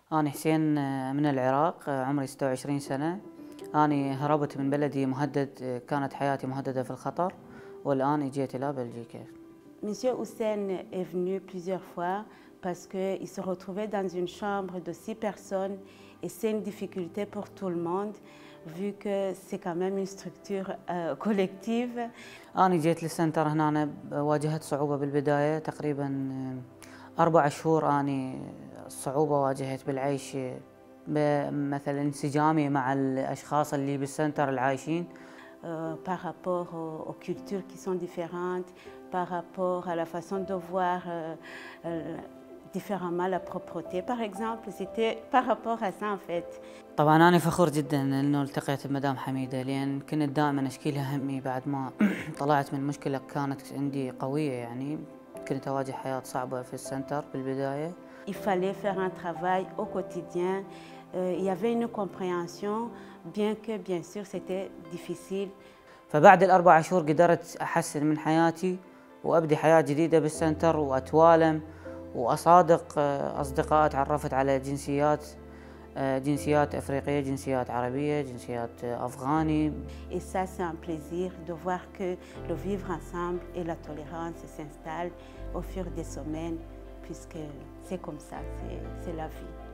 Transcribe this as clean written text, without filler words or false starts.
أنا حسين من العراق، عمري 26 سنة. أنا هربت من بلدي مهدد، كانت حياتي مهددة في الخطر، والآن اجيت إلى بلجيكا. Monsieur Hussein est venu plusieurs fois parce qu'il se retrouvait dans une chambre de 6 personnes et c'est une difficulté pour tout le monde vu que c'est quand même une structure collective. أنا جيت للسنتر هنا، واجهت صعوبة بالبداية تقريبا 4 شهور. أنا الصعوبة واجهت بالعيش، مثلا انسجامي مع الأشخاص اللي بالسنتر العايشين. Par rapport aux cultures qui sont différentes, par rapport à la façon de voir différemment la propreté. Par exemple, c'était par rapport à ça en fait. طبعا أنا فخور جدا إنه التقيت بمدام حميدة، لأن كنت دائما أشكي لها همي بعد ما طلعت من مشكلة كانت عندي قوية. يعني كنت أواجه حياة صعبة في السنتر بالبداية. Il fallait faire un travail au quotidien. Il y avait une compréhension, bien que bien sûr c'était difficile. فبعد ال4 شهور قدرت أحسن من حياتي وأبدي حياة جديدة بالسنتر، وأتوالم وأصادق أصدقاء. تعرفت على جنسيات أفريقية، جنسيات عربية، جنسيات أفغاني. Et ça c'est un plaisir de voir que le vivre ensemble et la tolérance s'installent au fur des semaines, puisque c'est comme ça, c'est la vie.